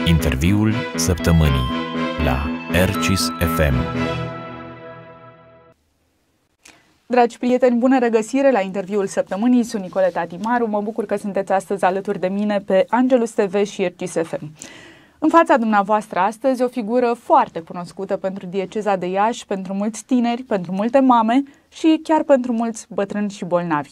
Interviul săptămânii la RCIS FM. Dragi prieteni, bună regăsire la interviul săptămânii. Sunt Nicoleta Timaru. Mă bucur că sunteți astăzi alături de mine pe Angelus TV și RCIS FM. În fața dumneavoastră astăzi o figură foarte cunoscută pentru dieceza de Iași, pentru mulți tineri, pentru multe mame și chiar pentru mulți bătrâni și bolnavi.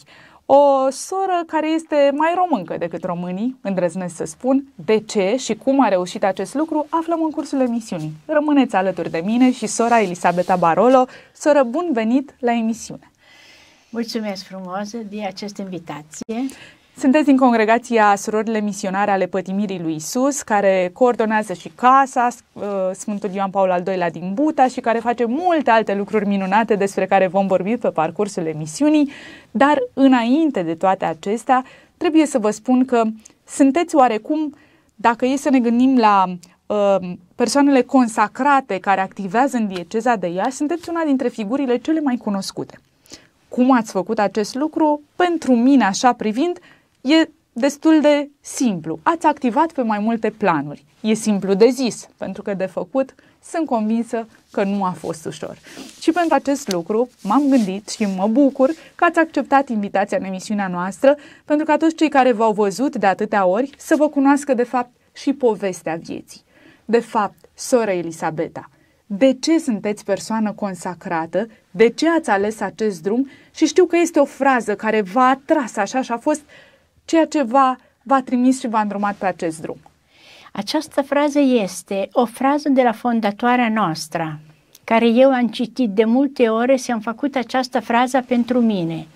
O soră care este mai româncă decât românii, îndrăznesc să spun. De ce și cum a reușit acest lucru, aflăm în cursul emisiunii. Rămâneți alături de mine și sora Elisabeta Barolo. Soră, bun venit la emisiune! Mulțumesc frumos de această invitație. Sunteți din congregația Surorile Misionare ale Pătimirii lui Isus, care coordonează și Casa Sfântul Ioan Paul al II-lea din Buta și care face multe alte lucruri minunate despre care vom vorbi pe parcursul emisiunii. Dar înainte de toate acestea, trebuie să vă spun că sunteți oarecum, dacă e să ne gândim la persoanele consacrate care activează în dieceza de Iași, sunteți una dintre figurile cele mai cunoscute. Cum ați făcut acest lucru? Pentru mine, așa privind, e destul de simplu. Ați activat pe mai multe planuri. E simplu de zis, pentru că de făcut sunt convinsă că nu a fost ușor. Și pentru acest lucru m-am gândit și mă bucur că ați acceptat invitația în emisiunea noastră, pentru că toți cei care v-au văzut de atâtea ori să vă cunoască de fapt și povestea vieții. De fapt, soră Elisabeta, de ce sunteți persoană consacrată? De ce ați ales acest drum? Și știu că este o frază care v-a atras așa și a fost ceea ce v-a trimis și v-a îndrumat pe acest drum. Această frază este o frază de la fondatoarea noastră, care eu am citit de multe ori și am făcut această frază pentru mine.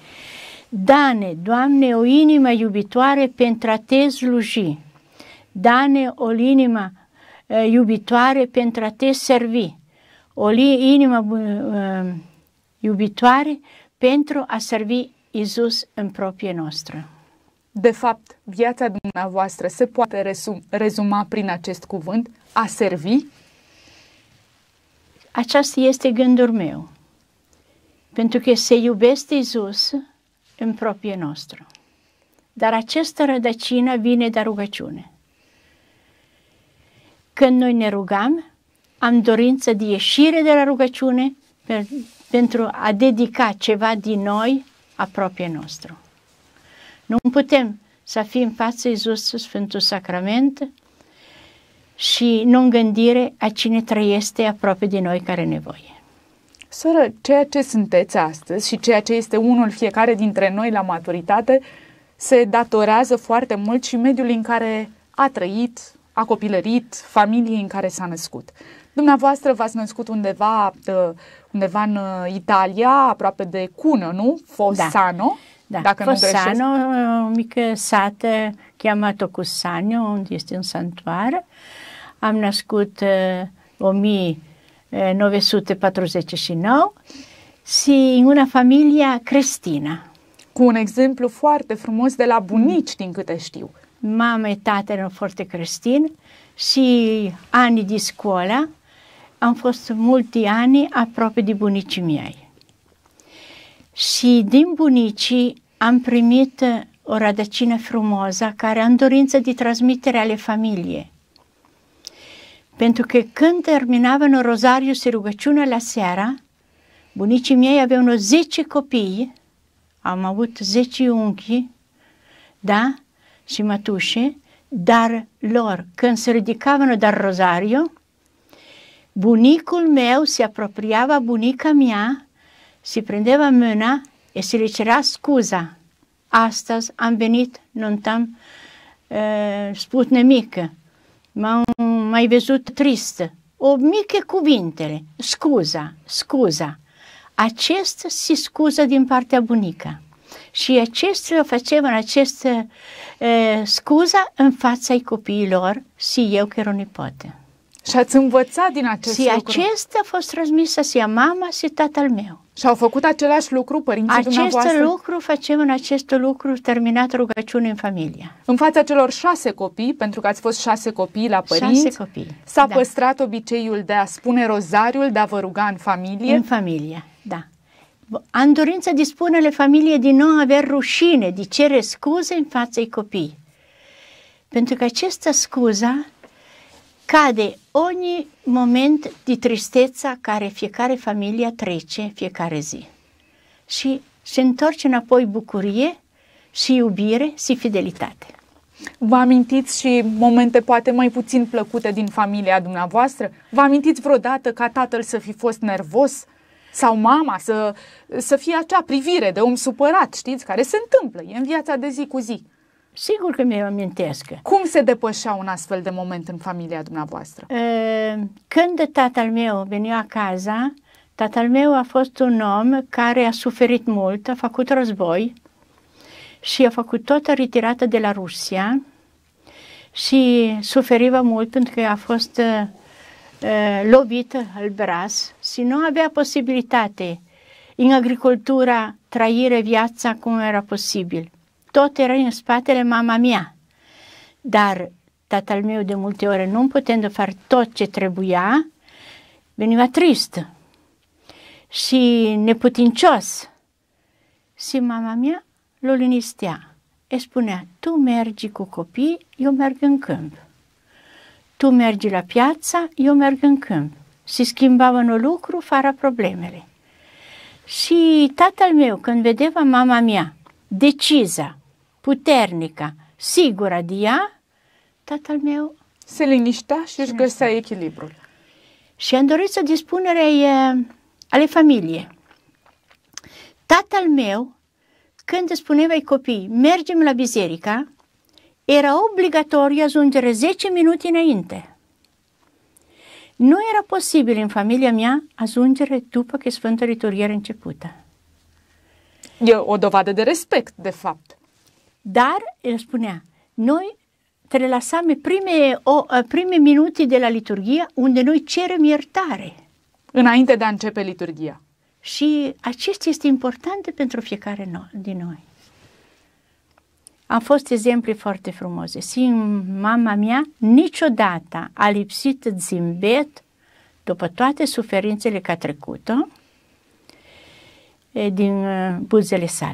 Da-ne, Doamne, o inimă iubitoare pentru a te sluji. Da-ne o inimă iubitoare pentru a te servi. O inimă iubitoare pentru a servi Iisus în proprie noastră. De fapt, viața dumneavoastră se poate rezuma prin acest cuvânt, a servi? Aceasta este gândul meu. Pentru că se iubește Iisus în proprie noastră. Dar această rădăcină vine de rugăciune. Când noi ne rugăm, am dorință de ieșire de la rugăciune pentru a dedica ceva din noi aproape nostru. Nu putem să fim în fața Iisus Sfântul Sacrament și nu în gândire a cine trăiește aproape de noi care are nevoie. Soră, ceea ce sunteți astăzi și ceea ce este unul fiecare dintre noi la maturitate se datorează foarte mult și mediului în care a trăit, a copilărit, familiei în care s-a născut. Dumneavoastră v-ați născut undeva în Italia, aproape de Cună, nu? Fossano. Da, dacă Fossano, o mică sată chiamată Cussano, unde este un sanctuar. Am născut 1949 și în una familie creștină. Cu un exemplu foarte frumos de la bunici, din câte știu. Mama și tatăl erau foarte creștini și ani de școală am fost mulți ani aproape de bunicii mei. Și din bunicii am primit o rădăcină frumoasă care am dorință de transmitere ale familiei. Pentru că când terminavam rozariu și rugăciunea la seara, bunicii mei aveau 10 copii, am avut 10 unchi, da, și mătușe, dar lor, când se ridicavano dal rozariu, bunicul meu se apropiava bunica mea, si prendeva mâna e se le cerea scuza. Astăzi am venit, nu am spus nimic, m-am mai văzut tristă. O mică cuvintele, scuza. Acesta se scuză din partea bunica. Și acestea o facevano această scuza în fața copiilor și eu că erau nipote. Și ați învățat din acest lucru? Și acesta a fost transmisă și a mama și tatăl meu. Și au făcut același lucru părinții dumneavoastră? Acest lucru facem în acest lucru terminat rugăciune în familie. În fața celor 6 copii, pentru că ați fost 6 copii la părinți, 6 copii, s-a păstrat obiceiul de a spune rozariul, de a vă ruga în familie? În familie, da. Am dorință de spune-le familie din nou avea rușine, de cere scuze în fața copii. Pentru că această scuză scade ogni moment de tristețe care fiecare familie trece fiecare zi. Și se întorce înapoi bucurie și iubire și fidelitate. Vă amintiți și momente poate mai puțin plăcute din familia dumneavoastră? Vă amintiți vreodată ca tatăl să fi fost nervos? Sau mama să fie acea privire de om supărat, știți, care se întâmplă, e în viața de zi cu zi. Sigur că mi-o amintesc. Cum se depășea un astfel de moment în familia dumneavoastră? Când tatăl meu venea acasă, tatăl meu a fost un om care a suferit mult, a făcut război și a făcut toată retirată de la Rusia și suferia mult pentru că a fost lovit al braț și nu avea posibilitate în agricultura trăire viața cum era posibil. Tot era în spatele mama mea. Dar tatăl meu de multe ori, nu putând face tot ce trebuia, venia trist și neputincios. Și mama mea l-o linistea. E spunea, tu mergi cu copii, eu merg în câmp. Tu mergi la piață, eu merg în câmp. Și schimbava un lucru fără problemele. Și tatăl meu, când vedea mama mea decisă, puternică, sigură de ea, tatăl meu se liniștea și își găsea echilibrul. Și am dorit să dispunere ale familiei. Tatăl meu, când spunea ai copii, mergem la biserică, era obligatoriu ajungere 10 minute înainte. Nu era posibil în familia mea ajungere după că Sfânta Liturghie era începută. E o dovadă de respect, de fapt. Dar, el spunea, noi te lăsăm prime minute de la liturghie unde noi cerem iertare. Înainte de a începe liturghia. Și acesta este important pentru fiecare din noi. Am fost exemple foarte frumoase. Și mama mea niciodată a lipsit zâmbet după toate suferințele că a trecut-o din buzele sale.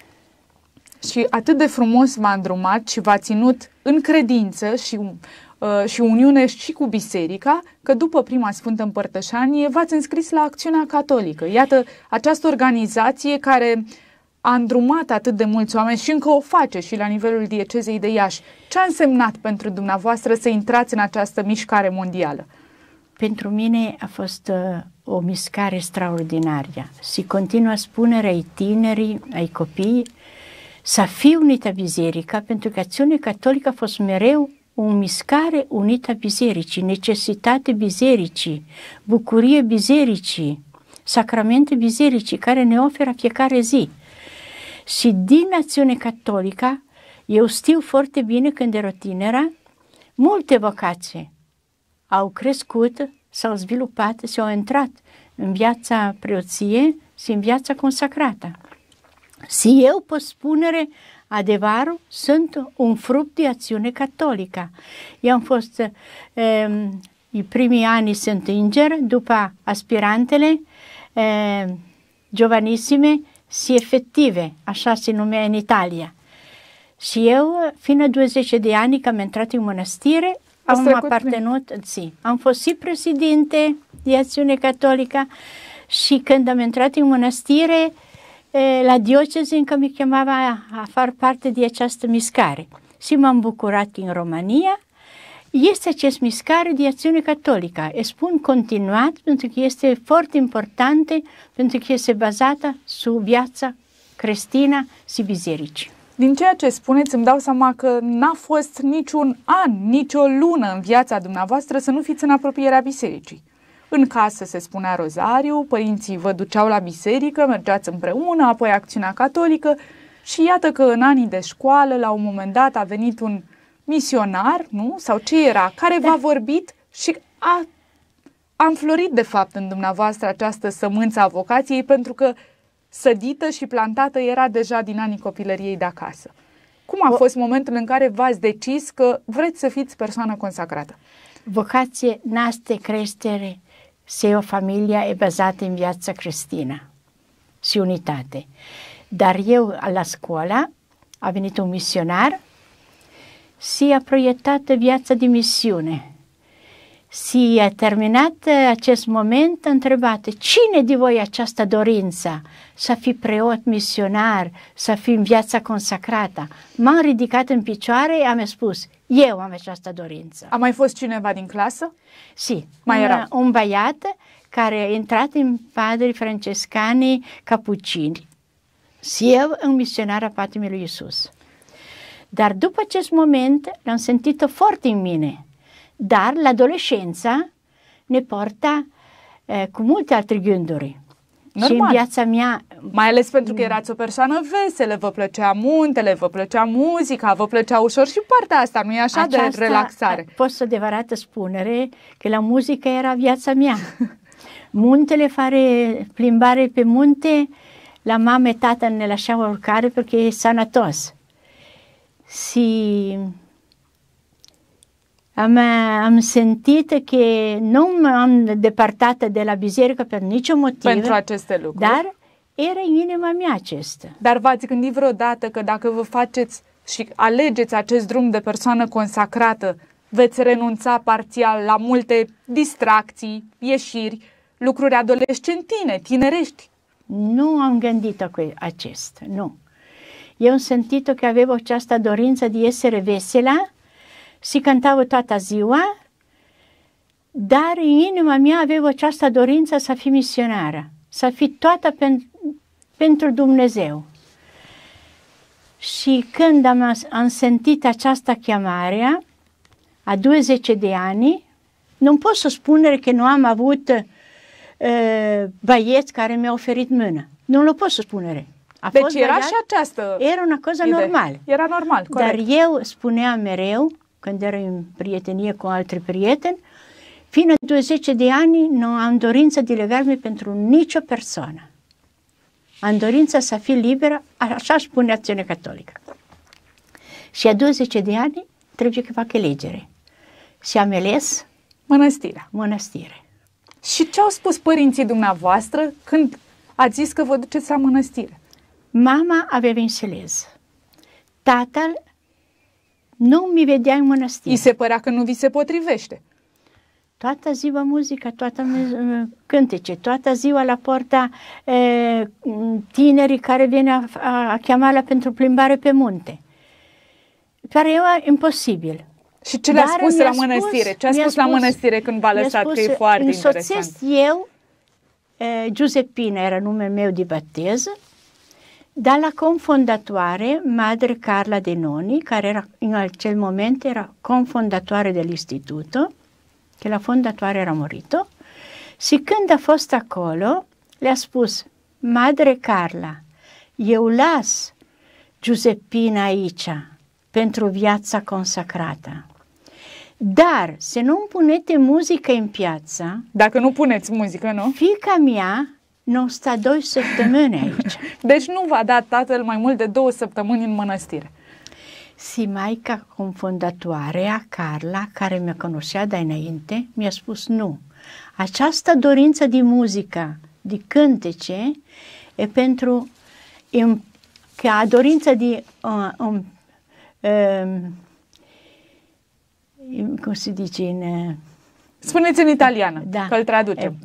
Și atât de frumos v-a îndrumat și v-a ținut în credință și uniune și cu biserica, că după prima Sfântă Împărtășanie v-ați înscris la Acțiunea Catolică. Iată, această organizație care a îndrumat atât de mulți oameni și încă o face și la nivelul diecezei de Iași. Ce a însemnat pentru dumneavoastră să intrați în această mișcare mondială? Pentru mine a fost o mișcare extraordinară și continuă spunerea ai tinerii, ai copii, să fie unită biserica, pentru că Acțiunea Catolică a fost mereu o mișcare unită a bisericii, necesitate bisericii, bucurie bisericii, sacramente bisericii care ne oferă fiecare zi. Și din Acțiunea Catolică, eu știu foarte bine când era tineră, multe vocații au crescut, s-au sviluppat și au intrat în viața preoției și în viața consacrată. Și eu pot spune adevărul, sunt un fruct de Acțiune Catolică. Eu am fost, în primii ani sunt înger, după aspirantele, giovanissime și efective, așa se numea în Italia. Și eu, fiind 20 de ani, că am intrat în mănăstire, am aparținut, am fost și președinte de Acțiune Catolică și când am intrat în mănăstire, la dioceză încă mi chemava a far parte de această mișcare. Și m-am bucurat în România. Este această mișcare de Acțiune Catolică. E spun continuat pentru că este foarte importantă, pentru că este bazată sub viața creștină și biserici. Din ceea ce spuneți, îmi dau seama că n-a fost niciun an, nicio lună în viața dumneavoastră să nu fiți în apropierea bisericii. În casă se spunea rozariu, părinții vă duceau la biserică, mergeați împreună, apoi Acțiunea Catolică și iată că în anii de școală, la un moment dat, a venit un misionar, nu? Sau ce era? Care v-a vorbit și a înflorit de fapt în dumneavoastră această sămânță a vocației, pentru că sădită și plantată era deja din anii copilăriei de acasă. Cum a fost momentul în care v-ați decis că vreți să fiți persoană consacrată? Vocație, naște, creștere, se o familie e bazată în viața creștină și unitate. Dar eu, la școală, a venit un misionar și a proiectat viața de misiune. Și a terminat acest moment, a întrebat, cine de voi această dorință să fii preot misionar, să fii în viața consacrată? M-am ridicat în picioare, am spus, eu am această dorință. A mai fost cineva din clasă? Sì, Mai era un băiat care a intrat în padri francescani capucini. Și eu în misionarea patimii lui Iisus. Dar după acest moment l-am sentit foarte în mine. Dar l'adolescența ne porta cu multe alte gânduri. Normal. Și în viața mea... Mai ales pentru că erați o persoană veselă, vă plăcea muntele, vă plăcea muzica, vă plăcea ușor și partea asta, nu e așa de relaxare? Pot să adevărată spunere că la muzică era viața mea. Muntele, fare plimbare pe munte, la mama e tata ne lasciava urcare perché e sanatos. Și am sentit că nu m-am depărtat de la biserică pentru niciun motiv. Pentru aceste lucruri. Dar era în inima mea acesta. Dar v-ați gândit vreodată că dacă vă faceți și alegeți acest drum de persoană consacrată, veți renunța parțial la multe distracții, ieșiri, lucruri adolescentine, tinerești? Nu am gândit acest, nu. Eu am sentit că avevo această dorință de essere vesela, și cântau toată ziua, dar în inima mea avevo această dorință să fiu misionară, să fiu toată pentru Dumnezeu. Și când am sentit această chemare, a 20 de ani, nu pot să spun că nu am avut băieți care mi-au oferit mână. Nu le pot să spune. Deci era și această era una cosa normală. Era normal, corect. Dar eu spuneam mereu, când era în prietenie cu altri prieteni, fino a 20 de ani nu am dorință de legarmi pentru nicio persoană. Am dorință să fiu liberă, așa spune Acțiune Catolică. Și a 20 de ani trebuie că fac alegere. Și am ales mănăstire. Și ce au spus părinții dumneavoastră când ați zis că vă duceți la mănăstire? Mama aveva înțeles. Tatăl nu mi vedea în mănăstire. I se părea că nu vi se potrivește. Toată ziua muzică, toată cântece, toată ziua la porta tinerii care vine a cheama pentru plimbare pe munte. Părea imposibil. Și ce le-a spus la mănăstire? Ce a spus la mănăstire când v-a lăsat, că e foarte interesant? Eu, Giuseppina era numele meu de botez, dar la confondatoare, Madre Carla De Noni, care era, în acel moment era confondatoare dell'istituto, che la fondatoare era morito, și când a fost acolo, le-a spus, Madre Carla, eu las Giuseppina aici pentru viața consacrată. Dar să nu puneți muzică în piață, dacă nu puneți muzică, nu? Fiica mea nu sta 2 săptămâni aici. Deci nu v-a dat tatăl mai mult de 2 săptămâni în mănăstire. Și maica confondatoarea, Carla, care mi-a cunoscea de înainte, mi-a spus nu. Această dorință de muzică, de cântece, e pentru ca dorință de cum se dice in... Spuneți în italiană, da, că îl traducem.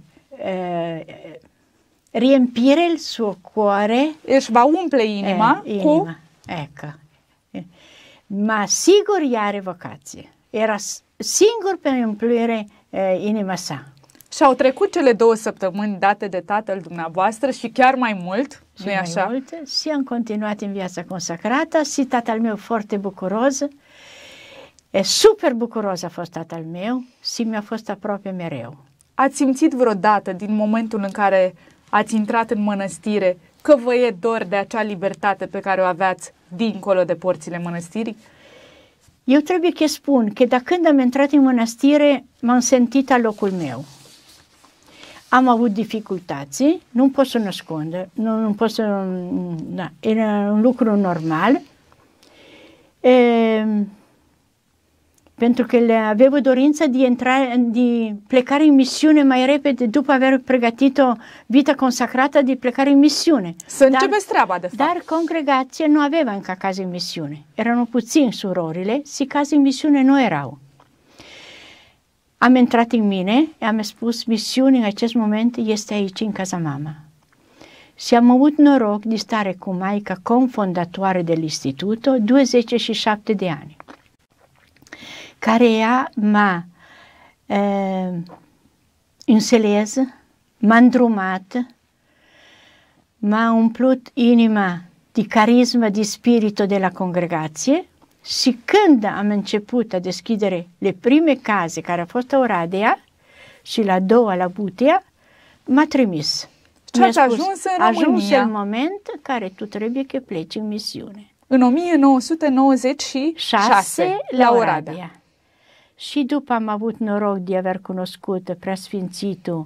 Riempire il suo cuore. Își va umple inima cu... Ecco. Ma sigur ea are vocație. Era singur pentru umplire inima sa. Și au trecut cele 2 săptămâni date de tatăl dumneavoastră și chiar mai mult, nu-i așa? Mult, și am continuat în viața consacrată și tatăl meu foarte bucuros. Super bucuros a fost tatăl meu și mi-a fost aproape mereu. Ați simțit vreodată din momentul în care ați intrat în mănăstire că vă e dor de acea libertate pe care o aveați dincolo de porțile mănăstirii? Eu trebuie să spun că de când am intrat în mănăstire m-am sentit la locul meu. Am avut dificultăți, nu pot să nascund, nu pot să... Da, era un lucru normal. Pentru că avevo dorința de plecare în misiune mai repede după aver pregătit o vită consacrată de plecare în misiune. Să începeți treaba, de fapt. Dar congregația nu aveva încă case în misiune. Erano puțini surorile și case în misiune nu erau. am intrat în mine, am spus, misiunea în acest moment este aici, în casa mama. Și am avut noroc de stare cu maica confondatoare del instituto 27 de ani, care ea m-a înțeles, m-a îndrumat, m-a umplut inima de carisma, de spirito de la congregație și când am început a deschidere le prime case, care a fost Oradea și la doua la Butea, m-a trimis. Și ați ajuns în România. Ajuns în moment în care tu trebuie că pleci în misiune. În 1996, la Oradea. Și după am avut noroc de a cunoscut preasfințitul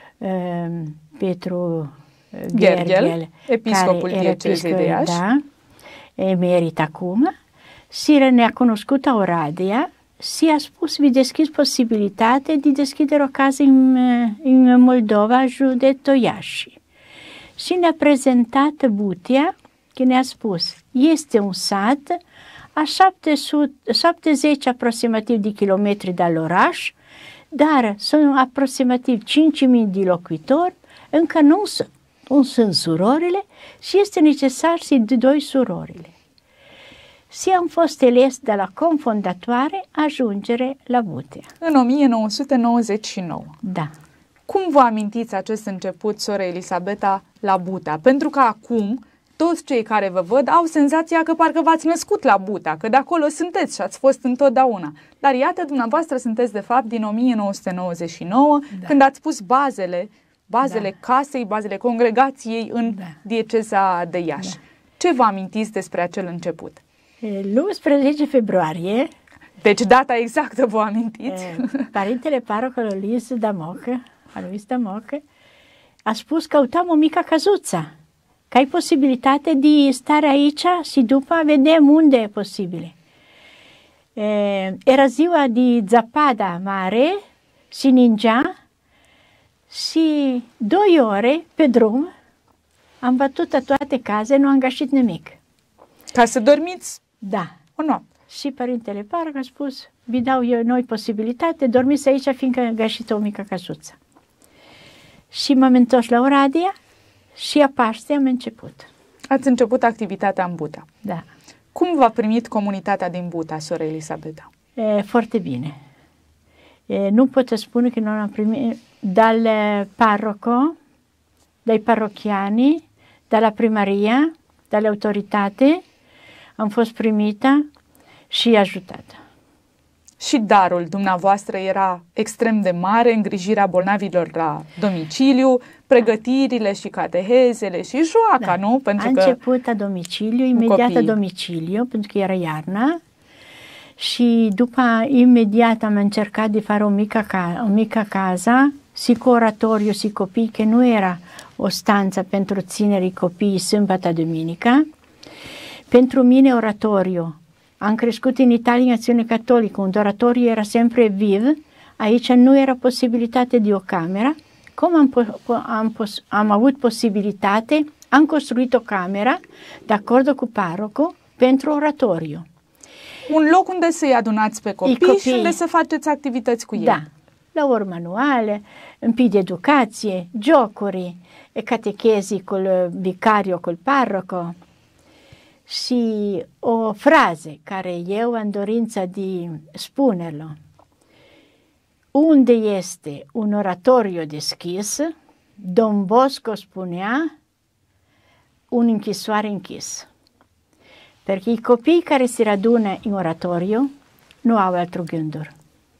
Petru Gherghel, episcopul diecezei de Iași. Da, emerit acum. Și ne-a cunoscut a Oradea și a spus, vi deschis posibilitate de deschidere o casă în Moldova, județul Iași. Și ne-a prezentat Butea, că ne-a spus, este un sat a 70 aproximativ de kilometri de oraș, dar sunt aproximativ 5.000 de locuitori, încă nu sunt surorile și este necesar și de 2 surorile. Și am fost ales de la confondatoare ajungere la Butea. În 1999. Da. Cum vă amintiți acest început, soră Elisabeta, la Butea? Pentru că acum toți cei care vă văd au senzația că parcă v-ați născut la Butea, că de acolo sunteți și ați fost întotdeauna. Dar iată, dumneavoastră sunteți de fapt din 1999, când ați pus bazele casei, bazele congregației în dieceza de Iași. Ce vă amintiți despre acel început? 11 februarie. Deci data exactă vă amintiți? Părintele parocul Luis Damocă a spus că căutam o mică căsuță, că ai posibilitate de stare aici și după vedem unde e posibil. Era ziua de zapada mare și ningea și 2 ore pe drum am bătut toate case, nu am găsit nimic. Ca să dormiți? Da. O noapte. Și părintele parc a spus, vi dau eu noi posibilitate, dormiți aici fiindcă am găsit o mică căsuță. Și m-am întors la Oradea și a Paște am început. Ați început activitatea în Butea. Da. Cum v-a primit comunitatea din Butea, soră Elisabeta? Foarte bine. Nu pot spune că nu am primit dal parroco, dai parrochiani, dalla primaria, dalle autoritate, am fost primită și ajutată. Și darul dumneavoastră era extrem de mare, îngrijirea bolnavilor la domiciliu, pregătirile și catehezele și joaca, nu? Pentru a început la domiciliu, imediat la domiciliu, pentru că era iarna. Și după, imediat am încercat de fare o mică casă, și cu oratoriu și copii, că nu era o stanță pentru ținerii copiii sâmbătă, duminica. Pentru mine oratoriu. Am crescut în Italia în acțiune catolică, unde oratoriu era sempre viv. Aici nu era posibilitate de o cameră. Cum am avut posibilitate, am construit o cameră, de acord cu parocul, pentru oratoriu. Un loc unde să-i adunați pe copii și unde să faceți activități cu ei. Da, la ori manuale, un pic de educație, giocuri, catechezii cu vicario, cu parroco. Și o frază care eu am dorința de spunerlo. Unde este un oratoriu deschis, Don Bosco spunea, un închisoare închis. Perché i copii care si radună în oratoriu nu au altro gânduri.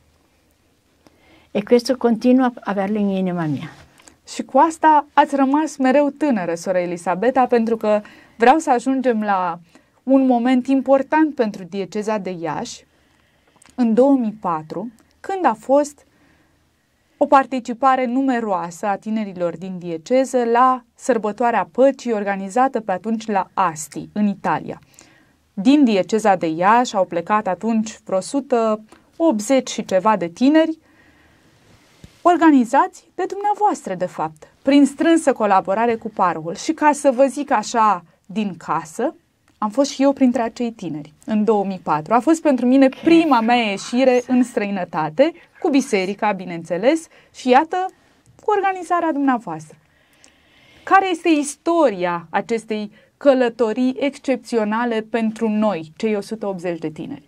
E questo continuă a averlo în inima mea. Și cu asta ați rămas mereu tânără, soră Elisabeta, pentru că vreau să ajungem la un moment important pentru dieceza de Iași, în 2004, când a fost o participare numeroasă a tinerilor din dieceză la sărbătoarea păcii organizată pe atunci la Asti, în Italia. Din dieceza de Iași au plecat atunci vreo 180 și ceva de tineri, organizați de dumneavoastră, de fapt, prin strânsă colaborare cu parocul. Și ca să vă zic așa din casă, am fost și eu printre acei tineri în 2004. A fost pentru mine prima mea ieșire în străinătate, cu biserica, bineînțeles, și iată, cu organizarea dumneavoastră. Care este istoria acestei călătorii excepționale pentru noi, cei 180 de tineri?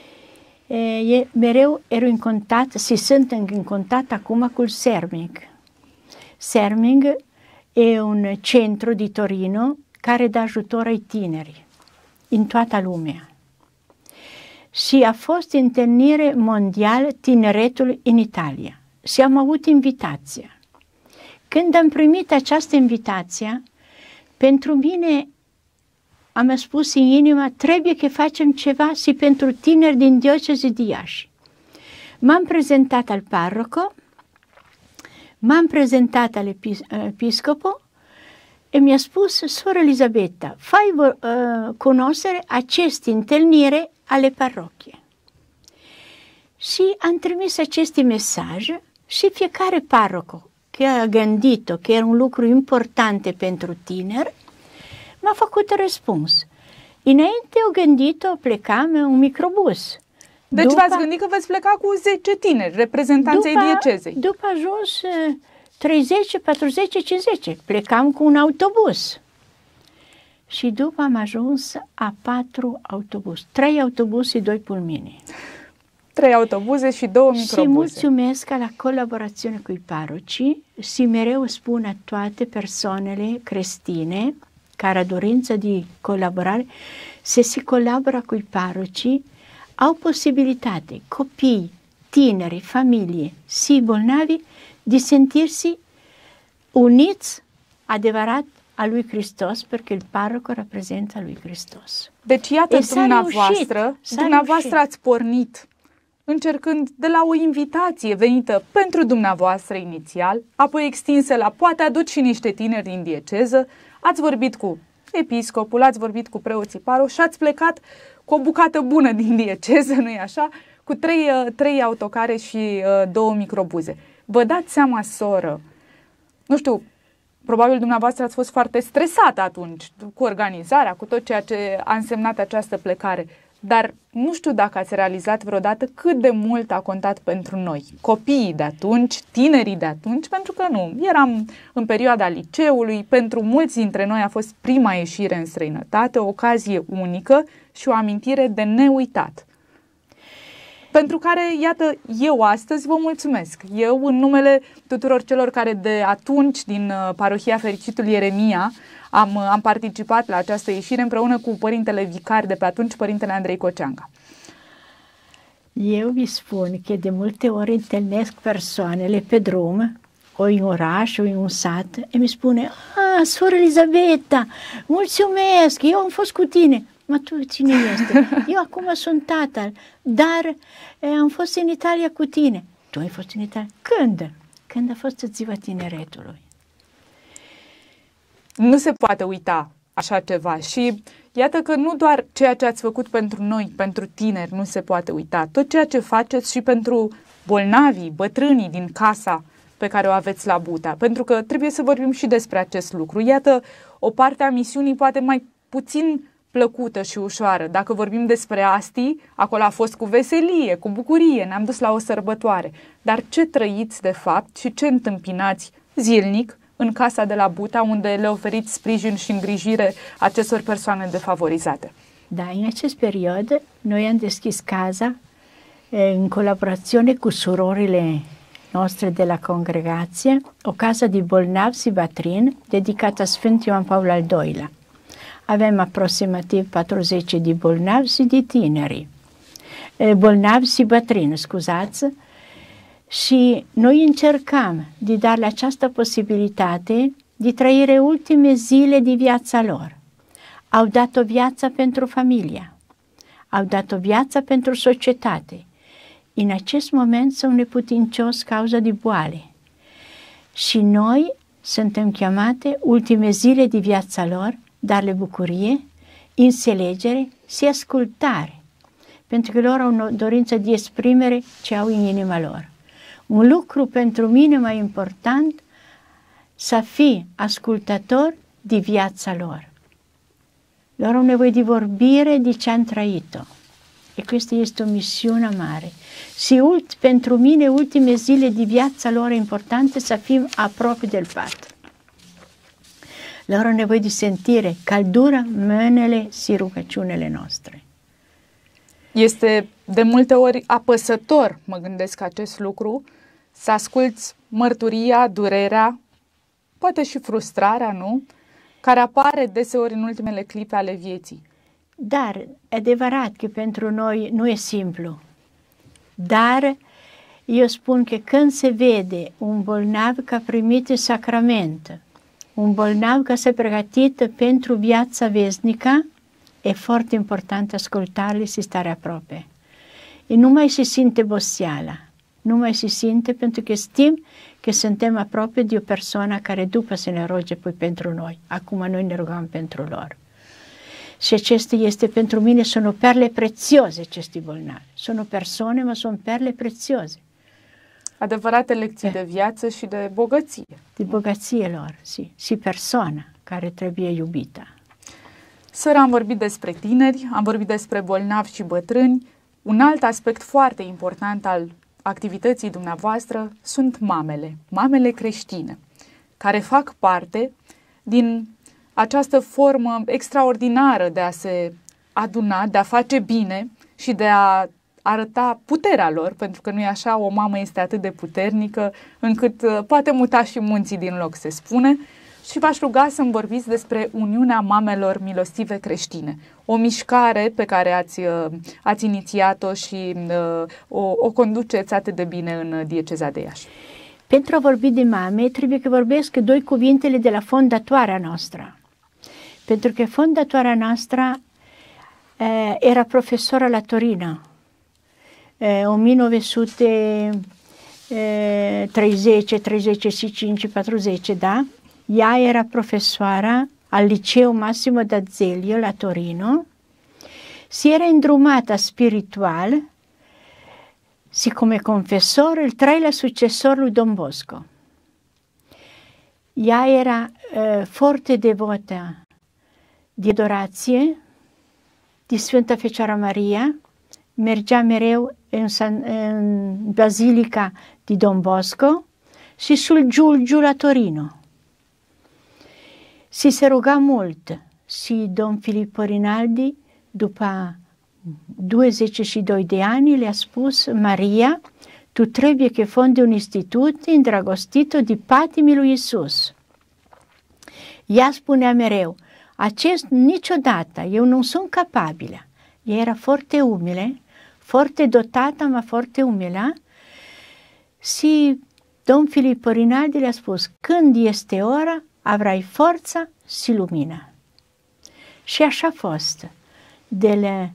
Mereu ero in contatto, si sunt in contatto acum col Serming. Serming è un centro di Torino care dă ajutor ai tineri în toată lumea. Și a fost întâlnire mondială tineretul în Italia. Și am avut invitația. Când am primit această invitație, pentru mine am spus în inima, trebuie să facem ceva și pentru tineri din diocezi de Iași. M-am prezentat al parroco, m-am prezentat al episcopo e mi-a spus, soră Elisabetta, fai cunoaștere aceste întâlniri ale parochiei. Și am trimis aceste mesaje și fiecare parroco che a gândit-o că era un lucru important pentru tineri, m-a făcut răspuns. Înainte o gândit-o, plecam un microbus. Deci v-ați gândit că veți pleca cu 10 tineri, reprezentanții ai diecezei. După ajuns 30, 40, 50, plecam cu un autobuz. Și după am ajuns a 4 autobuze, 3 autobuze și 2 pulmini. 3 autobuze și 2 microbuze. Și mulțumesc la colaborazione cu parocii și mereu spun a toate persoanele creștine care au dorință de colaborare, să se colaboră cu parocii, au posibilitate, copii, tineri, familie și bolnavi, de sentirsi uniți adevărat a lui Hristos, pentru că parocul reprezintă lui Hristos. Deci iată, dumneavoastră ați pornit încercând de la o invitație venită pentru dumneavoastră inițial, apoi extinsă la poate aduci și niște tineri din dieceză, ați vorbit cu episcopul, ați vorbit cu preoții paroși și ați plecat cu o bucată bună din dieceză, nu-i așa? Cu 3 autocare și 2 microbuze. Vă dați seama, soră, nu știu, probabil dumneavoastră ați fost foarte stresată atunci cu organizarea, cu tot ceea ce a însemnat această plecare, dar nu știu dacă ați realizat vreodată cât de mult a contat pentru noi, copiii de atunci, tinerii de atunci, pentru că nu, eram în perioada liceului, pentru mulți dintre noi a fost prima ieșire în străinătate, o ocazie unică și o amintire de neuitat. Pentru care, iată, eu astăzi vă mulțumesc. Eu, în numele tuturor celor care de atunci, din parohia Fericitul Ieremia, am participat la această ieșire împreună cu părintele vicar de pe atunci, părintele Andrei Coceanga. Eu vi spun că de multe ori întâlnesc persoanele pe drum, o în oraș, o în un sat, și mi spune, soră Elisabetta, mulțumesc, eu am fost cu tine. Mă, tu cine este? Eu acum sunt tatăl, dar am fost în Italia cu tine. Tu ai fost în Italia? Când? Când a fost ziua tineretului. Nu se poate uita așa ceva și iată că nu doar ceea ce ați făcut pentru noi, pentru tineri, nu se poate uita. Tot ceea ce faceți și pentru bolnavii, bătrânii din casa pe care o aveți la Buta, pentru că trebuie să vorbim și despre acest lucru. Iată, o parte a misiunii poate mai puțin plăcută și ușoară. Dacă vorbim despre Asti, acolo a fost cu veselie, cu bucurie, ne-am dus la o sărbătoare. Dar ce trăiți de fapt și ce întâmpinați zilnic în casa de la Buta, unde le oferiți sprijin și îngrijire acestor persoane defavorizate? Da, în acest perioadă noi am deschis casa în colaborazione cu surorile noastre de la congregație, o casă de bolnavi și bătrâni dedicată Sfânt Ioan Paul al II-lea. Avem aproximativ 40 de bolnavi și de tineri. Bolnavi și bătrâni, scuzați. Și noi încercam de darle această posibilitate de trăire ultime zile de viața lor. Au dat o viață pentru familia, au dat o viață pentru societate. În acest moment sunt neputincios cauza de boale. Și noi suntem chemate ultime zile de viața lor, darle bucurie, înțelegere și ascultare, pentru că lor au o dorință de exprimere ce au în inima lor. Un lucru pentru mine mai important, să fii ascultător de viața lor. Loro au nevoie de vorbire di ce hanno trăit-o. E questa este o misiune mare. Și pentru mine, ultime zile de viața lor e importante să fim aproape del Padre. Loro au nevoie de sentire caldura mâinile și rugăciunile noastre. Este de multe ori apăsător, mă gândesc acest lucru, să asculți mărturia, durerea, poate și frustrarea, nu? Care apare deseori în ultimele clipe ale vieții. Dar e adevărat că pentru noi nu e simplu. Dar eu spun că când se vede un bolnav că a primit sacrament, un bolnav că s-a pregătit pentru viața vesnică, e foarte important ascultarle și stare aproape. E nu mai se simte boseala, nu mai se simte pentru că știm că suntem aproape de o persoană care după se ne roge poi pentru noi. Acum noi ne rugăm pentru lor. Și aceste este pentru mine, sono perle prețioase acesti bolnavi. Sono persoane, ma sono perle prețioase. Adevărate lecții de viață și de bogăție. De bogăție lor, sì. Și persoana care trebuie iubită. Sără, am vorbit despre tineri, am vorbit despre bolnavi și bătrâni. Un alt aspect foarte important al activității dumneavoastră sunt mamele, mamele creștine, care fac parte din această formă extraordinară de a se aduna, de a face bine și de a arăta puterea lor, pentru că nu e așa, o mamă este atât de puternică încât poate muta și munții din loc, se spune. Și v-aș ruga să-mi vorbiți despre Uniunea Mamelor Milostive Creștine, o mișcare pe care ați inițiat-o și o conduceți atât de bine în dieceza de Iași. Pentru a vorbi de mame, trebuie că vorbesc doi cuvintele de la fondatoarea noastră. Pentru că fondatoarea noastră era profesoră la Torino, 1930, 35, 40, da? Ea era profesoara al Liceo Massimo d'Azeglio la Torino, si era îndrumata spiritual și come confessor il treilea successor lui Don Bosco. Ea era foarte devotă de adorație, de Sfânta Fecioară Maria, mergea mereu în Basilica di Don Bosco și sul Giulgiu la Torino. Și se ruga mult și Don Filippo Rinaldi, după 22 de ani, le-a spus: Maria, tu trebuie că fondi un institut îndrăgostit de patimii lui Iisus. Ea spunea mereu: acest niciodată, eu nu sunt capabilă. Ea era foarte umile, foarte dotată, ma foarte umilă. Și Don Filippo Rinaldi le-a spus: când este ora, avrai forța și lumină. Și așa a fost. De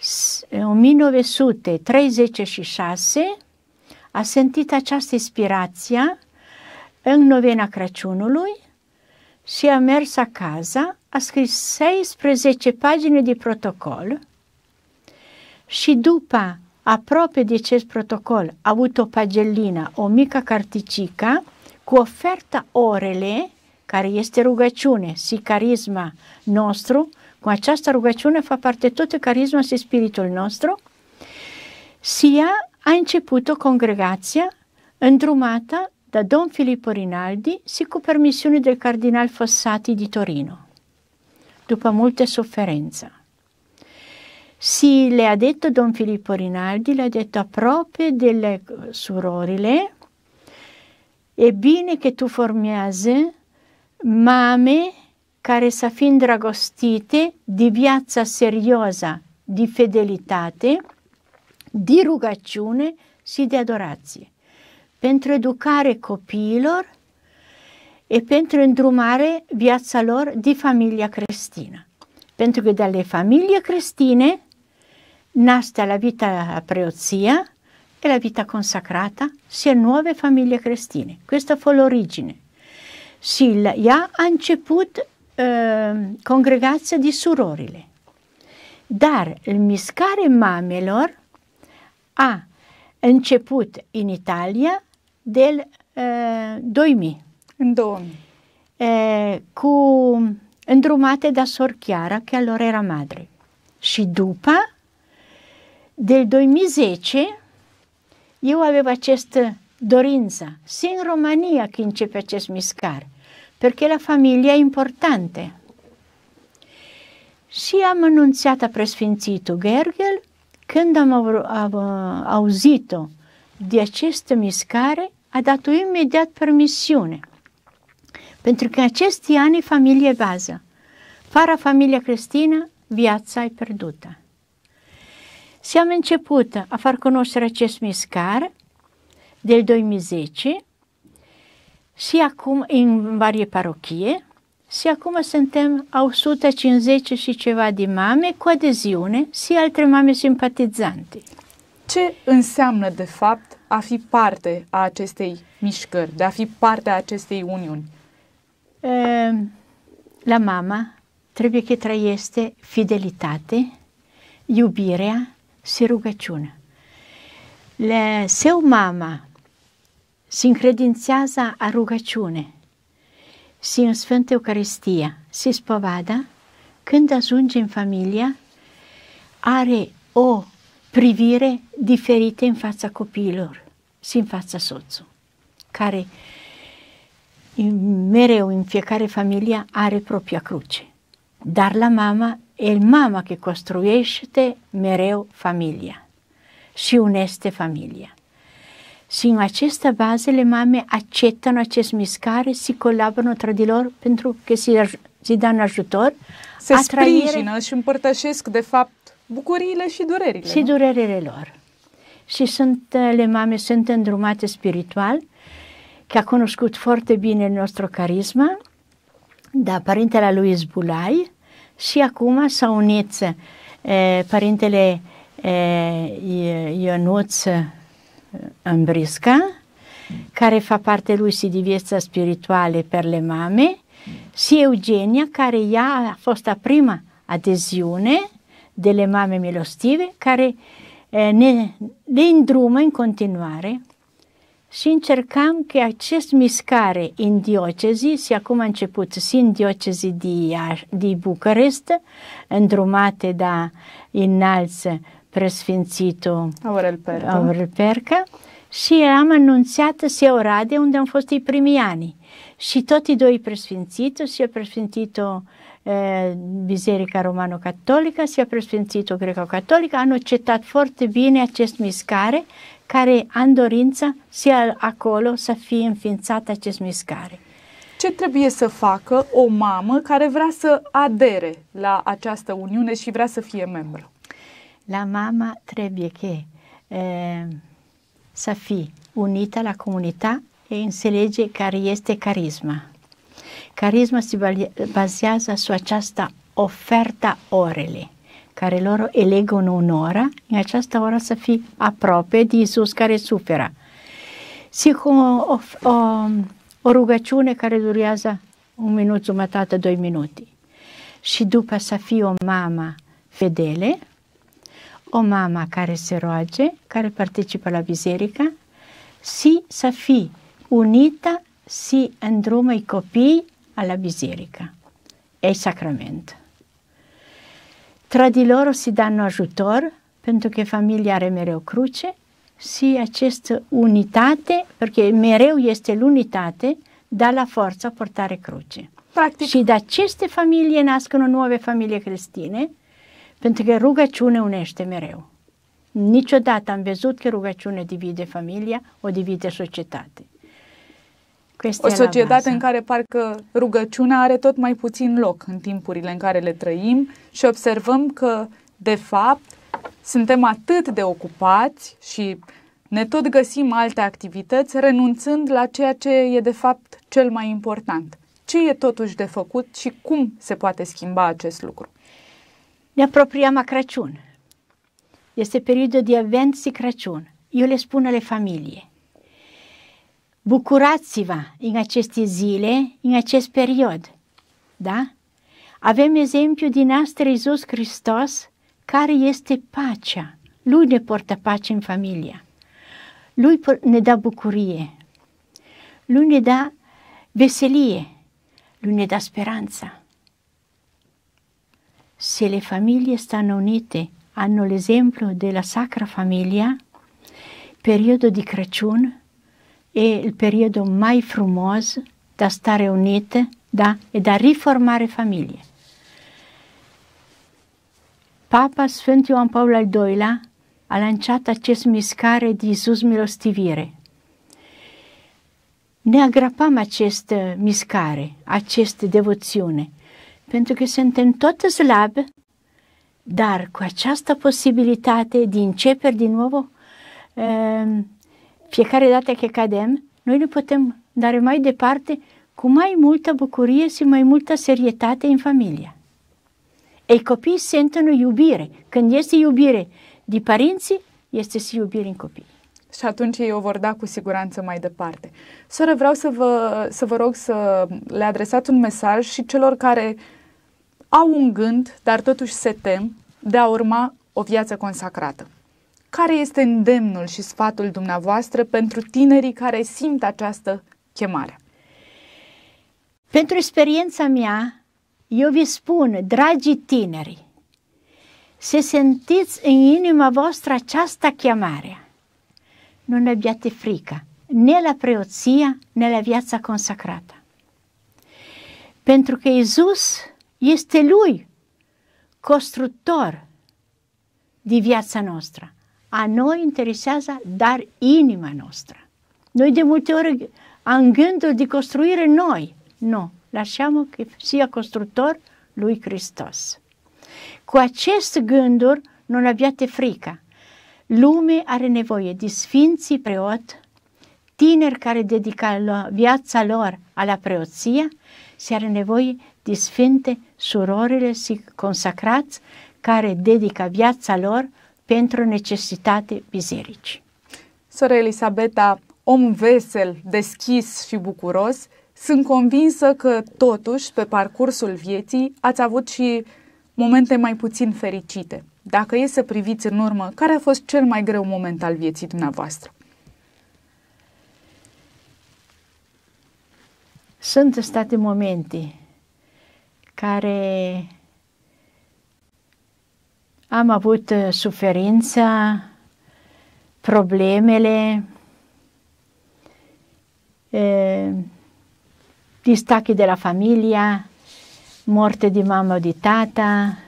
1936 a sentit această inspirație în novena Crăciunului și a mers acasă, a scris 16 pagini de protocol și după aproape de acest protocol a avut o pagellină, o mică carticică cu oferta orele, care este rugăciune și carisma nostru. Cu această rugăciune fa parte tot carisma și spiritul nostru. Și ea a început o congregație îndrumată da Don Filippo Rinaldi și cu permisiune del cardinal Fossati di Torino, după multe sofferenze. Și le-a detto Don Filippo Rinaldi, le-a detto aproape delle surorile: e bine che tu formează mame care să fie îndrăgostite de viața serioză, de fidelitate, de rugăciune și de adorație, pentru educare copiilor e pentru îndrumare viața lor de familia creștină. Pentru că dalle famiglie creștine nasce la vita a preozia e la vita consacrata și nuove famiglie creștine. Questa fu l'origine. Și ea a început congregația de surorile. Dar mișcarea mamelor a început în Italia del 2000. În 2000. Cu îndrumate da Sor Chiara, che allora era madre. Și după, del 2010, eu avevo această dorință, sì in Romania che începe acest mișcare, perché la famiglia è importante. Și am anunțat a presfințitul Gherghel, când am auzit-o de această mișcare, a dat-o imediat permisiune. Pentru că în acestii ani familie bază. Fără familia creștină, viața e pierdută. Și am început a far cunoaștere acest mișcare del 2010 și acum în varie parochie și acum suntem a 150 și ceva de mame cu adeziune și alte mame simpatizante. Ce înseamnă de fapt a fi parte a acestei mișcări, de a fi parte a acestei uniuni? La mama trebuie că trăiește fidelitate, iubirea și rugăciune. Seu mama se încredințează a rugăciune și în Sfânta Eucaristia se spovada, când ajunge în familia, are o privire diferită în fața copiilor și în fața soțului, care mereu în fiecare familie are propria cruce. Dar la mama, e mama che construiește mereu familia și unește familia. Și în această bază, le mame acceptano acest mișcare și colaboră tra di lor pentru că si danno ajutor. Se sprijină și împărtășesc, de fapt, bucuriile și durerile. Și durerile lor. Și le mame sunt îndrumate spiritual, că a cunoscut foarte bine il nostru carisma, da părintele lui Bulai, și acum s-a unit părintele Ionuț Ambrisca, care fa parte lui și di viața spirituale per le mame, și Eugenia, care ea a fost a prima adeziune delle mame milostive, care le îndrumă în continuare și încercam că acest mișcare în diocezi, și acum a început și în diocezi de Bucarest, îndrumate da înalță presfințitul Aurel Perca, și am anunțat și Oradea, unde am fost în primii ani. Și tot i doi presfințitul, și a presfințitul Biserica Romano-Catolică, și a presfințitul Greco-Catolică, au acceptat foarte bine acest mișcare, care am dorința și acolo să fie înființat acest mișcare. Ce trebuie să facă o mamă care vrea să adere la această uniune și vrea să fie membru? La mama trebuie că să fie unită la comunitate e înțelege care este carisma. Carisma se bazează su această oferta orele, care lor eleggono un'ora, în această oră să fie aproape de Iisus care suferă. Și cu o rugăciune care durează 1 minut, jumătate, 2 minute. Și după să fie o mamă fedele, o mamă care se roage, care participă la biserică, și să fie unită și îndrumă i copii alla biserică. E sacrament. Tra di loro si danno ajutor, pentru că familia are mereu cruce, și această unitate, perché mereu este l'unitate, dà la forța portare cruce. Practic. Și de aceste familii nascono nuove familie creștine, pentru că rugăciune unește mereu. Niciodată am văzut că rugăciune divide familia, o divide societate. O societate în care parcă rugăciunea are tot mai puțin loc în timpurile în care le trăim și observăm că, de fapt, suntem atât de ocupați și ne tot găsim alte activități, renunțând la ceea ce e, de fapt, cel mai important. Ce e totuși de făcut și cum se poate schimba acest lucru? Ne apropiem a Crăciun. Este perioada de Advent și Crăciun. Eu le spun alle familie: bucurați-vă în aceste zile, în acest period. Da? Avem exemplu din nostru Iisus Hristos, care este pacea. Lui ne portă pace în familia. Lui ne dă bucurie. Lui ne dă veselie. Lui ne dă speranță. se le famiglie stanno unite, hanno l'esempio della Sacra Famiglia, periodo di Crăciun è il periodo mai frumos da stare unite e da riformare famiglie. Papa Sfânt Ioan Paul al II-lea a lanciat acest mișcare de Iisus Milostivire. Ne agrapăm această mișcare, această devoțiune, pentru că suntem tot slabi, dar cu această posibilitate de începeri din nou, fiecare dată că cadem, noi ne putem da mai departe cu mai multă bucurie și mai multă serietate în familie. Ei, copiii simt o iubire. Când este iubire de părinții, este și iubire în copii. Și atunci ei o vor da cu siguranță mai departe. Soră, vreau să vă rog să le adresați un mesaj și celor care au un gând, dar totuși se tem de a urma o viață consacrată. Care este îndemnul și sfatul dumneavoastră pentru tinerii care simt această chemare? Pentru experiența mea, eu vi spun, dragii tineri, să simțiți în inima voastră această chemare. Nu ne abbiate frică, ne la preoția, ne la viața consacrată. Pentru că Iisus este Lui, constructor de viața noastră. A noi interesează dar inima noastră. Noi de multe ori am gândul de construire noi. Nu, lăsăm că fie constructor lui Hristos. Cu acest gânduri nu ne abbiate frică. Lumea are nevoie de sfinții preot, tineri care dedică viața lor la preoția și are nevoie de sfinte surorile și consacrați care dedică viața lor pentru necesitate bisericii. Soră Elisabeta, om vesel, deschis și bucuros, sunt convinsă că totuși pe parcursul vieții ați avut și momente mai puțin fericite. Dacă e să priviți în urmă, care a fost cel mai greu moment al vieții dumneavoastră? Sunt state momente care am avut suferința, problemele, distache de la familia, morte de mamă, de tata.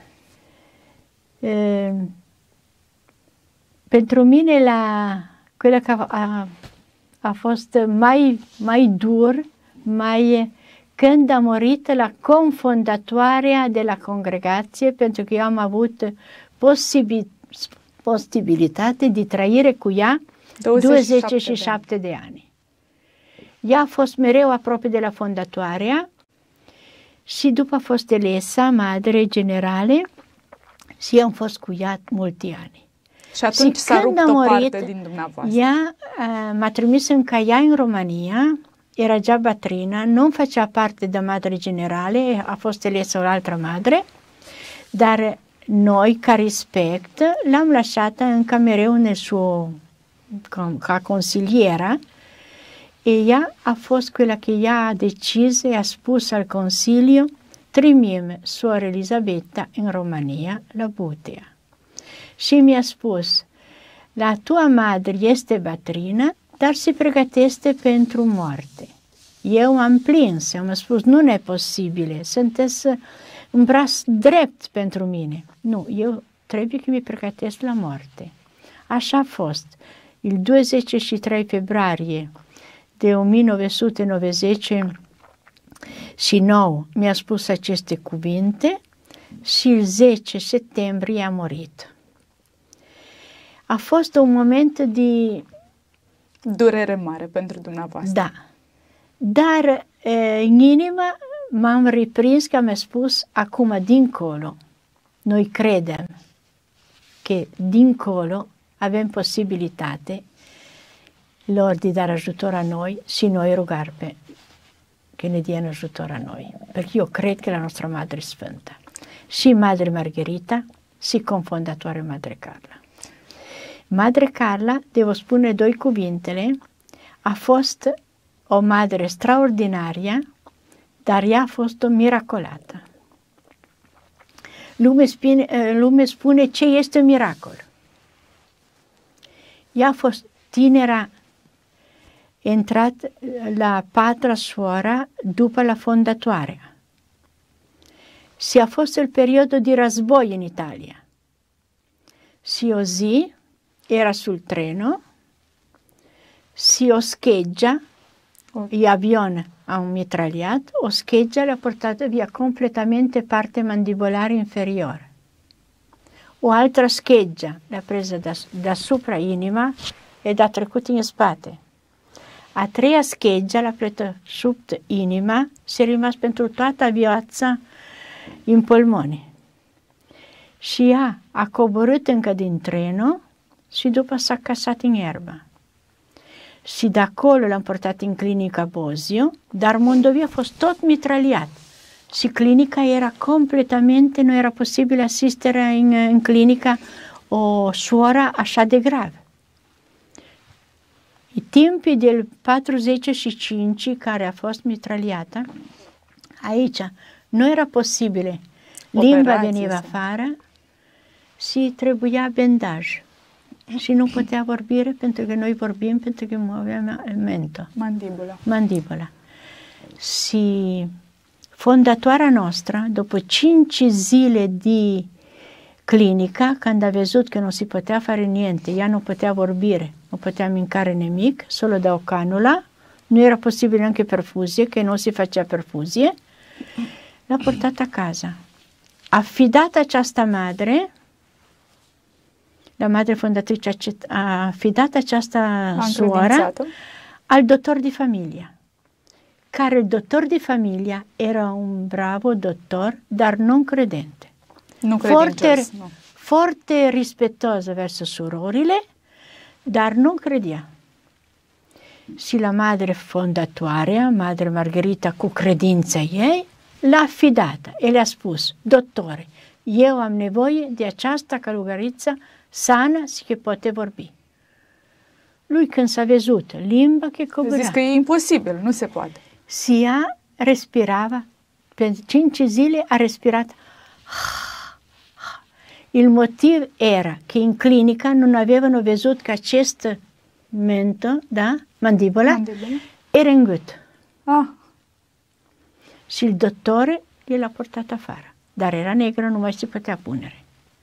Pentru mine quella che a fost mai dur, când a murit la confondatoarea de la congregație, pentru că eu am avut posibilitate de trăire cu ea 27 de ani. Ea a fost mereu aproape de la fondatoarea și după a fost elesa madre generale și eu am fost cu ea mulți ani. Și atunci s-a rupt o parte din dumneavoastră. Ea m-a trimis în Caia, în România, era già bătrână, nu făcea parte de madre generale, a fost elesă o altă madre, dar noi, ca respect, l-am lăsat încă mereu nel suo, ca consilieră. Ea a fost quella che ea a decis e a spus al Consiglio: trimim suora Elisabetta in Romania, la Butea. Și mi-a spus: la tua madre este bătrână, dar se pregătește pentru moarte. Eu am plâns, am spus: nu e posibile, sunteți un braț drept pentru mine. Nu, eu trebuie că mi pregătesc la moarte. Așa a fost. Il 23 februarie de 1999 mi-a spus aceste cuvinte și il 10 septembrie a murit. A fost un moment de durere mare pentru dumneavoastră. Da, dar în inimă m-am reprins că mi-a spus: acum dincolo, noi credem că dincolo avem posibilitate lor de dar ajutor a noi și noi rugar pe că ne diano ajutor a noi. Perché eu cred că la nostra Madre Sfântă, și Madre Margherita, și confondatoare Madre Carla. Madre Carla, devo spune doi cuvintele, a fost o madre straordinaria, dar ea a fost o miracolată. Lumea spune ce este un miracol. Ea a fost tinera, intrat la 4-a suora după la fondatoarea. Și a fost il periodo di război in Italia. Și o zi era sul treno, și o scheggia, gli avion au mitragliat, o scheggia le-a portato via completamente parte mandibolare inferiore. O altra scheggia le-a preso da sopra inima e l'ha trecut in spate. A treia scheggia l-a preso sub inima, si è rimasta pentru toată viața în polmoni. Și ea a coborât încă din trenul și după s-a casat în erba. Și de acolo l-am portat în clinica Bosio, dar Mondovì a fost tot mitraliat. Și clinica era completamente, nu era posibil asisterea în clinica o suoră așa de grav. I timpii del 45 care a fost mitraliată, aici nu era posibil. Limba veniva afară și trebuia bandaj. Și nu putea vorbi pentru că noi vorbim, pentru că aveam mandibola. Și fondatoarea noastră, după 5 zile de clinica, când a văzut că nu se putea fare niente, ea nu putea vorbi, nu putea mâncare nimic, solo da o canula, nu era posibil anche perfuzie, că nu se facea perfuzie, l-a portat acasă. A fidat această madre, la madre fondatrice a affidat această suoră al dottor di famiglia, care il dottor di famiglia era un bravo dottor, dar non credente. Foarte rispettoso verso surorile, dar non credea. Și la madre fondatoarea, madre Margherita, cu credința ei, l-a affidat e le-a spus, dottore, eu am nevoie de această călugăriță sană și că poate vorbi. Lui când s-a văzut limba că cobra. Zis că e imposibil, nu se poate. Și ea respirava, pe 5 zile a respirat. Il motiv era că în clinica nu avevano văzut că acest mento, da, mandibola, era în gât. Și il dottore gliel'ha portat afară. Dar era negră, nu mai se putea punere.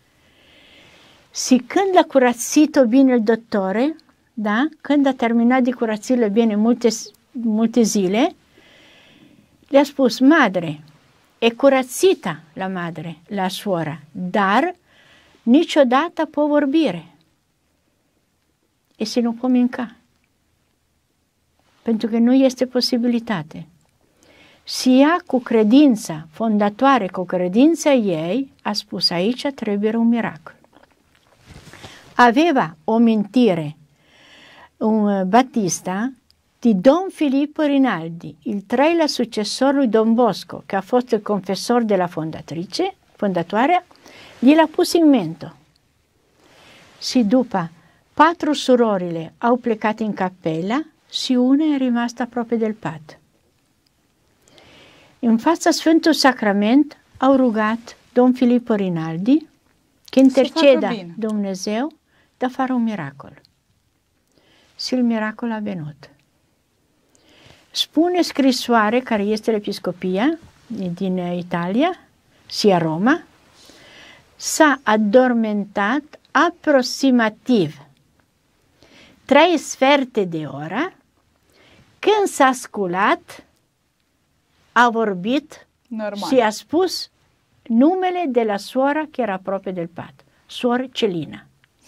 Și când l-a curățit-o bine il dottore, da, când a terminat de curățile bine multe zile, le-a spus, madre, e curățită la madre, la suora, dar niciodată può vorbire. E se nu può mânca. Pentru că nu este posibilitate. Și ea, cu credința fondatoare, cu credința ei, a spus, aici trebuie un miracol. Aveva o mentire un Battista di Don Filippo Rinaldi, il treilea successor lui Don Bosco, che a fost il confessor della fondatoarea, gliel'ha pus in mento. Și după 4 surorile au plecat în capella și una e rimasta aproape del pat. În fața Sfântul Sacrament au rugat Don Filippo Rinaldi că interceda Dumnezeu de a fare un miracol. Și il miracol a venit. Spune scrisoare care este l'Episcopia din Italia și a Roma, s-a addormentat aproximativ 3 sferte de oră, când s-a sculat, a vorbit normal și a spus numele de la suora care era aproape del pat, suor Celina.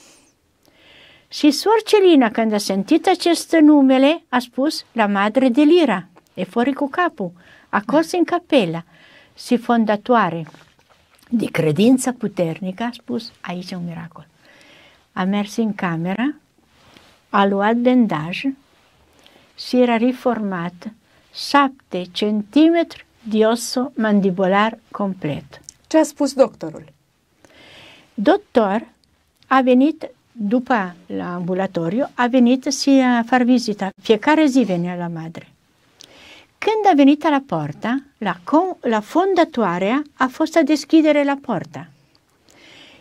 Și suor Celina, când a sentit acest numele, a spus, la madre de Lira, e fuori cu capul, a cors în capela. Și fondatoare de credință puternică a spus, aici e un miracol. A mers în camera, a luat bandaj și era riformat 7 centimetri de osso mandibolar complet. Ce a spus doctorul? Doctor a venit după la ambulatoriu, a venit să far vizita. Fiecare zi venea la madre. Când a venit la porta, la fondatoarea a fost a deschidere la porta.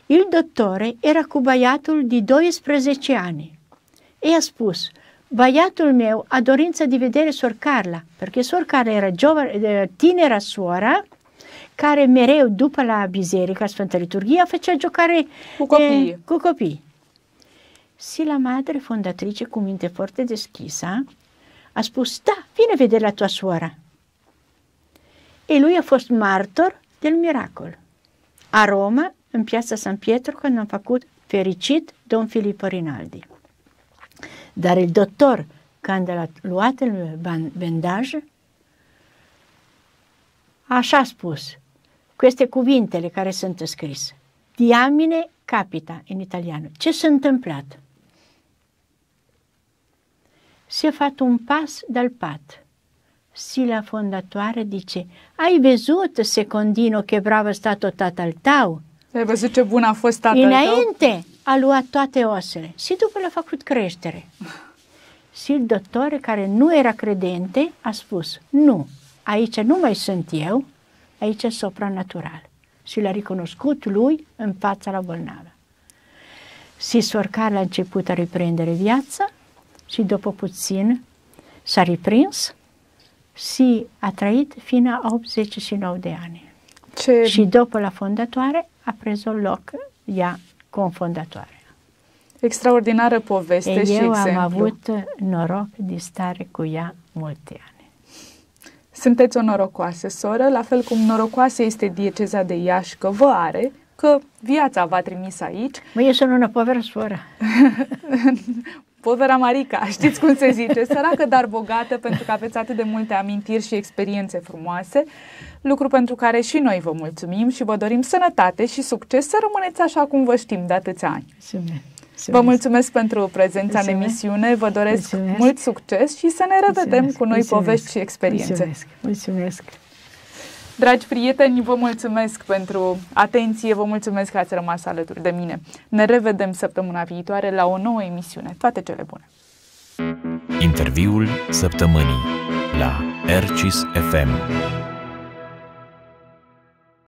Il dottore era cu băiatul de 12 ani. E a spus, băiatul meu a dorință de vedere sor Carla, perché sor Carla era tinera suora care mereu, după la biserica Sfântă Liturghia, făcea giocare cu copii. Și la madre fondatrice, cu minte foarte deschisă, a spus, da, vine vedere la tua suora. E lui a fost martor del miracol. A Roma, în piața San Pietro, când am făcut fericit Don Filippo Rinaldi. Dar il dottor, când a luat il bandaj, așa a spus, queste cuvintele care sunt scrise. Diamine capita, în italiano. Ce s-a întâmplat? Si è fatto un pas dal pat. Si la fondatoare dice, ai văzut, secondino, che bravo è stato tatăl tău? Ai văzut ce bun a fost tatăl tău? Înainte a luat toate osele și după l-a făcut creștere. Și il dottore, care nu era credente, a spus, nu, aici nu mai sunt eu, aici e supranatural. Și l-a ricunoscut lui în fața la bolnavă. Și sor Carla a început a riprendere viața și după puțin s-a riprins și a trăit fino a 89 de ani. Și după la fondatoare a preso loc ea confondatoare. Extraordinară poveste și exemplu. Eu am avut noroc de stare cu ea multe ani. Sunteți o norocoasă, soră, la fel cum norocoasă este dieceza de Iași că vă are, că viața v-a trimis aici. Eu sunt una poveră soră. Povera Marica, știți cum se zice, săracă, dar bogată, pentru că aveți atât de multe amintiri și experiențe frumoase, lucru pentru care și noi vă mulțumim și vă dorim sănătate și succes, să rămâneți așa cum vă știm de atâția ani. Vă mulțumesc pentru prezența în emisiune, vă doresc mult succes și să ne revedem cu noi povești și experiențe. Mulțumesc! Dragi prieteni, vă mulțumesc pentru atenție, vă mulțumesc că ați rămas alături de mine. Ne revedem săptămâna viitoare la o nouă emisiune. Toate cele bune! Interviul săptămânii la RCS FM.